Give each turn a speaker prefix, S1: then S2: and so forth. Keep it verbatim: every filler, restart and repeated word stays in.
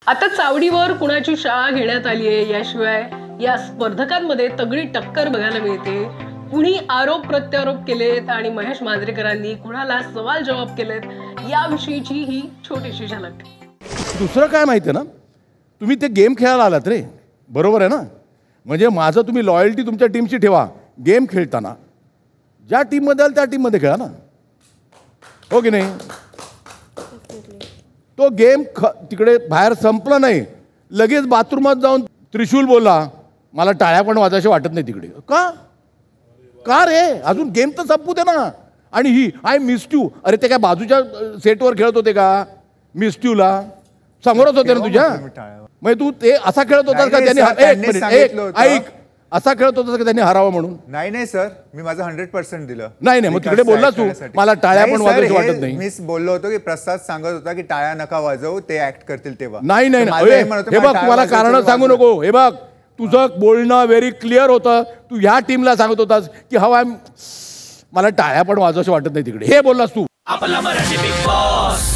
S1: आता चावडीवर कुणाची शाळा घेण्यात आली आहे याशिवाय या स्पर्धकांमध्ये तगडी टक्कर बघायला मिळते. कुणी आरोप प्रत्यारोप केलेत आणि महेश मांजरेकरांनी कुणाला सवाल जवाब केलेत याविषयीची ही छोटीशी झलक.
S2: दुसरं काय माहिती आहे ना, तुम्ही ते गेम खेळायला आलात रे, बरोबर आहे ना. म्हणजे माझं तुम्ही लॉयल्टी तुमच्या टीमशी ठेवा. गेम खेळताना ज्या टीममध्ये आल त्या टीममध्ये खेळा ना, हो की नाही. तो गेम ख तिकडे बाहेर संपला नाही, लगेच बाथरूमात जाऊन त्रिशूल बोला, मला टाळ्या पण वाजायशी वाटत नाही तिकडे. का का रे, अजून गेम तर संपू दे ना. आणि ही आय मिस यू, अरे ते काय बाजूच्या सेटवर खेळत होते का? मिस यूला समोरच होते ना तुझ्या. मग तू ते असा खेळत होतास का त्यांनी, एक मिनिट एक ऐक, असा खेळत होतास का त्यांनी हरावा म्हणून?
S3: नाही नाही सर, मी माझं हंड्रेड पर्सेंट दिलं.
S2: नाही नाही, मग तिकडे बोललास तू मला टाळ्या पण वाजवायची वाटत नाही.
S3: मी बोललो होतो की प्रसाद सांगत होता की टाळ्या नका वाजवू, ते ऍक्ट करतील तेव्हा.
S2: नाही नाही, हे बघ तुम्हाला कारण सांगू नको. हे बघ तुझं बोलणं व्हेरी क्लिअर होतं. तू ह्या टीमला सांगत होतास की हवा मला टाळ्या पण वाजवायची वाटत नाही तिकडे, हे बोललास तू. आपला मराठी बिग बॉस.